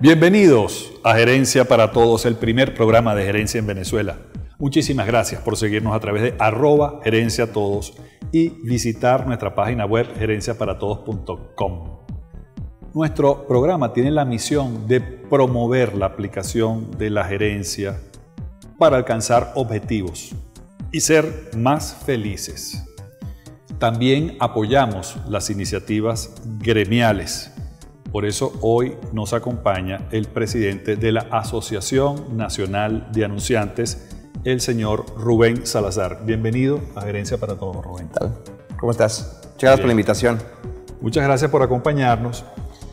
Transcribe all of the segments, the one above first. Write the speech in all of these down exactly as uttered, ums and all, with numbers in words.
Bienvenidos a Gerencia para Todos, el primer programa de gerencia en Venezuela. Muchísimas gracias por seguirnos a través de arroba gerencia todos y visitar nuestra página web gerencia para todos punto com. Nuestro programa tiene la misión de promover la aplicación de la gerencia para alcanzar objetivos y ser más felices. También apoyamos las iniciativas gremiales. Por eso hoy nos acompaña el presidente de la Asociación Nacional de Anunciantes, el señor Rubén Salazar. Bienvenido a Gerencia para Todos, Rubén. ¿Qué tal? ¿Cómo estás? Muchas gracias por la invitación. Muchas gracias por acompañarnos.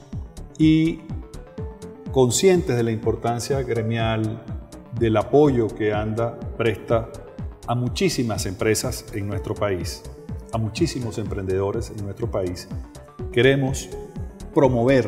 Y conscientes de la importancia gremial, del apoyo que ANDA presta a muchísimas empresas en nuestro país, a muchísimos emprendedores en nuestro país, queremos promover,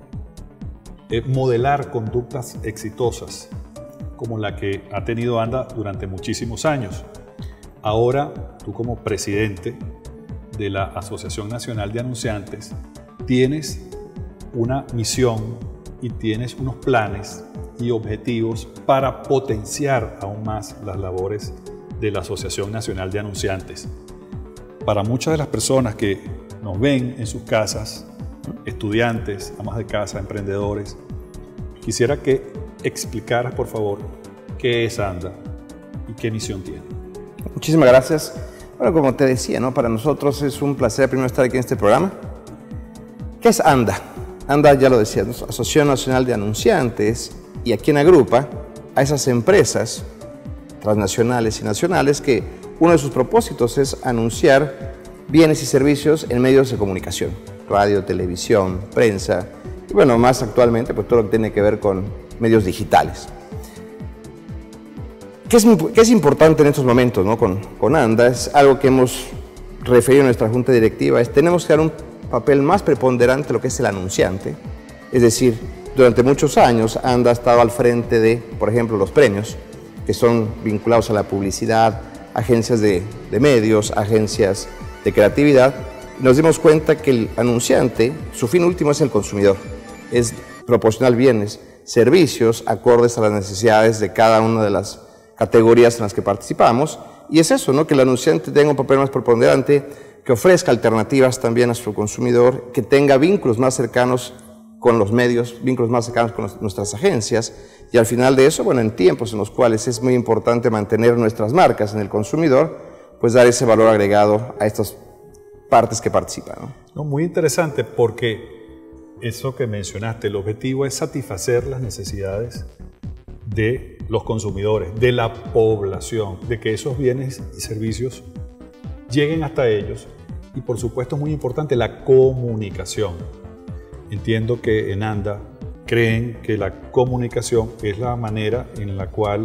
eh, modelar conductas exitosas como la que ha tenido ANDA durante muchísimos años. Ahora, tú como presidente de la Asociación Nacional de Anunciantes, tienes una misión y tienes unos planes y objetivos para potenciar aún más las labores de la Asociación Nacional de Anunciantes. Para muchas de las personas que nos ven en sus casas, estudiantes, amas de casa, emprendedores, quisiera que explicaras, por favor, qué es ANDA y qué misión tiene. Muchísimas gracias. Bueno, como te decía, ¿no? Para nosotros es un placer primero estar aquí en este programa. ¿Qué es ANDA? ANDA, ya lo decía, ¿no? Asociación Nacional de Anunciantes, y a quien agrupa a esas empresas transnacionales y nacionales que uno de sus propósitos es anunciar bienes y servicios en medios de comunicación, radio, televisión, prensa, y bueno, más actualmente, pues todo lo que tiene que ver con medios digitales. ¿Qué es, qué es importante en estos momentos, ¿no? con, con ANDA? Es algo que hemos referido en nuestra junta directiva, es tenemos que dar un papel más preponderante a lo que es el anunciante. Es decir, durante muchos años ANDA ha estado al frente de, por ejemplo, los premios, que son vinculados a la publicidad, agencias de, de medios, agencias de creatividad. Nos dimos cuenta que el anunciante, su fin último es el consumidor, es proporcionar bienes, servicios acordes a las necesidades de cada una de las categorías en las que participamos, y es eso, ¿no? Que el anunciante tenga un papel más preponderante, que ofrezca alternativas también a su consumidor, que tenga vínculos más cercanos con los medios, vínculos más cercanos con nuestras agencias, y al final de eso, bueno, en tiempos en los cuales es muy importante mantener nuestras marcas en el consumidor, pues dar ese valor agregado a estas partes que participan, ¿no? No, muy interesante, porque eso que mencionaste, el objetivo es satisfacer las necesidades de los consumidores, de la población, de que esos bienes y servicios lleguen hasta ellos, y por supuesto es muy importante la comunicación. Entiendo que en ANDA creen que la comunicación es la manera en la cual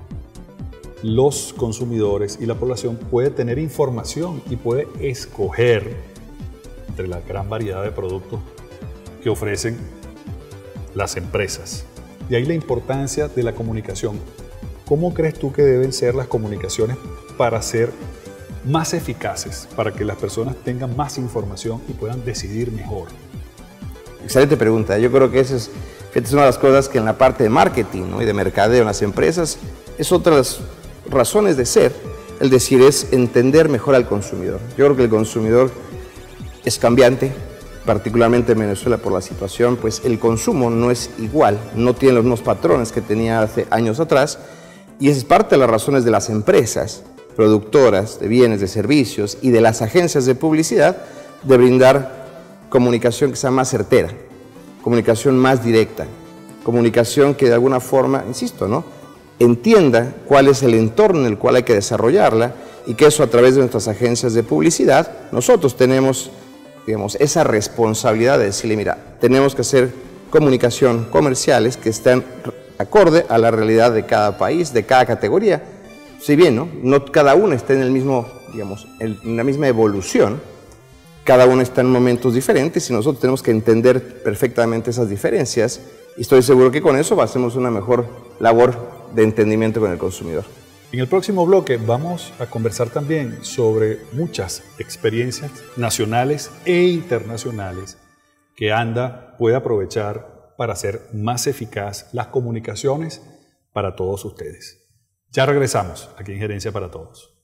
los consumidores y la población puede tener información y puede escoger entre la gran variedad de productos que ofrecen las empresas. De ahí la importancia de la comunicación. ¿Cómo crees tú que deben ser las comunicaciones para ser más eficaces, para que las personas tengan más información y puedan decidir mejor? Excelente pregunta. Yo creo que esa es, es una de las cosas que en la parte de marketing, ¿no? y de mercadeo en las empresas es otra de las razones de ser, el decir, es entender mejor al consumidor. Yo creo que el consumidor es cambiante, particularmente en Venezuela por la situación, pues el consumo no es igual, no tiene los mismos patrones que tenía hace años atrás, y esa es parte de las razones de las empresas productoras de bienes, de servicios y de las agencias de publicidad de brindar comunicación que sea más certera, comunicación más directa, comunicación que de alguna forma, insisto, ¿no? entienda cuál es el entorno en el cual hay que desarrollarla, y que eso a través de nuestras agencias de publicidad nosotros tenemos, digamos, esa responsabilidad de decirle, mira, tenemos que hacer comunicación comerciales que estén acorde a la realidad de cada país, de cada categoría. Si bien ¿no? no cada una está en el mismo, digamos, en la misma evolución, cada una está en momentos diferentes y nosotros tenemos que entender perfectamente esas diferencias, y estoy seguro que con eso hacemos una mejor labor de entendimiento con el consumidor. En el próximo bloque vamos a conversar también sobre muchas experiencias nacionales e internacionales que ANDA puede aprovechar para hacer más eficaz las comunicaciones para todos ustedes. Ya regresamos aquí en Gerencia para Todos.